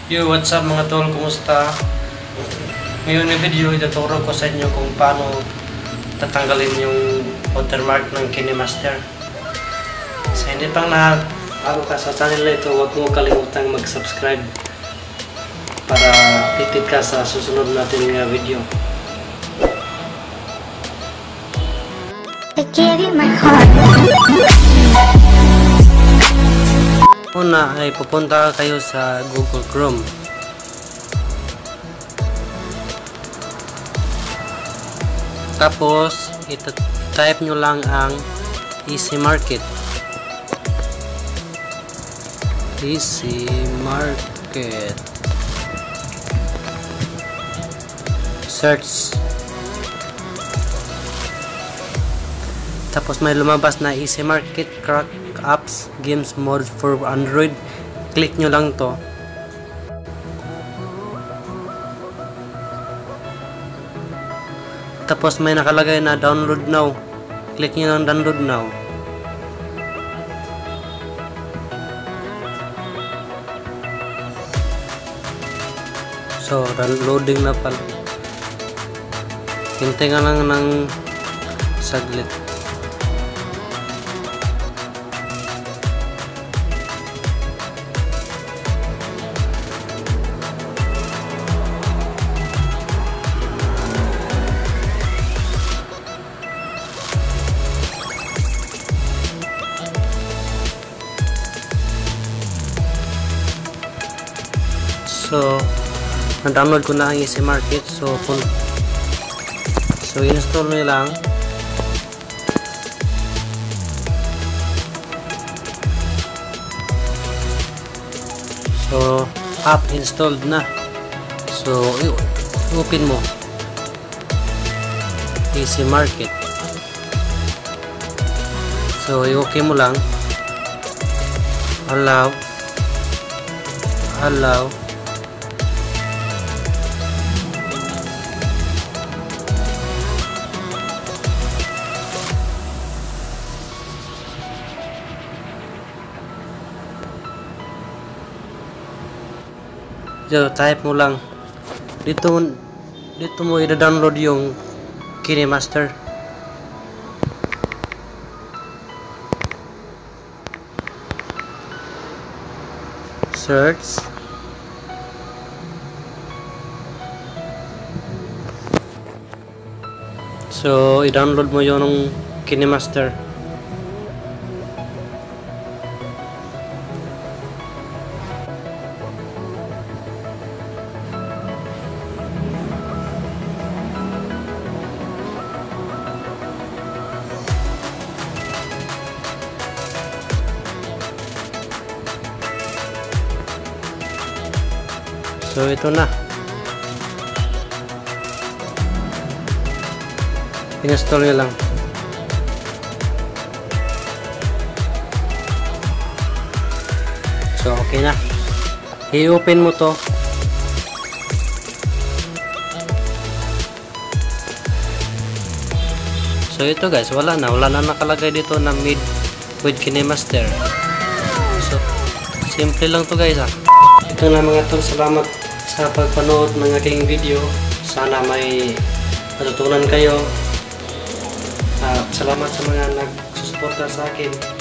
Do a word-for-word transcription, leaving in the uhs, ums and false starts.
Yo, what's up mga tol? Kumusta? Ngayon na video, ituturo ko sa inyo kung paano tatanggalin yung watermark ng KineMaster. Sa hindi pang lahat, bago ka sa channel na ito, huwag mo kalimutang mag-subscribe para updated ka sa susunod natin nga video. I gave you my heart. Una ay pupunta kayo sa Google Chrome. Tapos i-type nyo lang ang Easy Market. Easy Market. Search. Tapos may lumabas na Easy Market Crack Apps Games Mode for Android. Click nyo lang to. Tapos may nakalagay na download now. Click nyo lang download now. So, downloading na pala. Hintay nga lang ng saglit. So, na-download ko na ang Easy Market. So, kung so install nyo lang. So, app installed na. So, open mo Easy Market. So, i-okay mo lang. Allow. Allow. So, type mo lang dito dito mo i-download yung KineMaster. Search. So, i-download mo yung KineMaster. So, ito na. Install nyo lang. So, okay na. I-open mo to. So, ito guys. Wala na. Wala na nakalagay dito na mid with KineMaster. So, simple lang to guys ah. Ito na mga tol. Salamat sa pagpanood ng aking video. Sana may matutunan kayo. Uh, salamat sa mga nagsusuporta sa akin.